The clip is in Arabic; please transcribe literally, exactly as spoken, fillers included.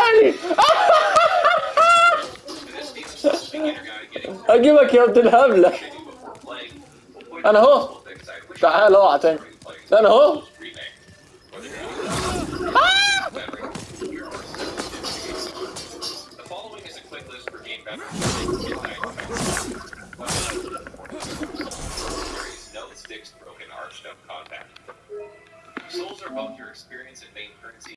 يعني. اجيبك يا ابن الهبله. انا اهو. تعال اوعى تاني. انا اهو. Souls are both your experience and main currency.